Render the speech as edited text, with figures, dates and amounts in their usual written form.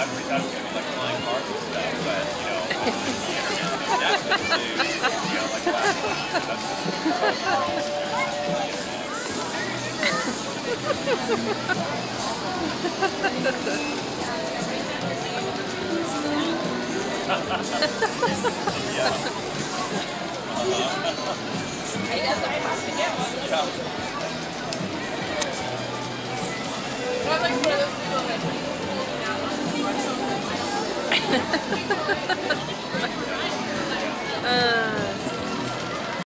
thought we thought it was gonna be like flying cars and stuff, but you know, definitely, you know, like last yeah. I like one of those people that pulls me out on the